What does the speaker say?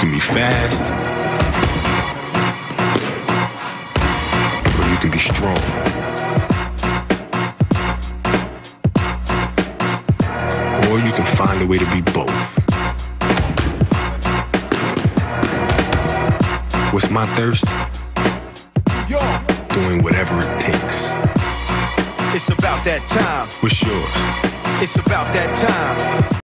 can be fast, or you can be strong. Or you can find a way to be both. What's my thirst? Doing whatever it takes. It's about that time. What's yours? It's about that time.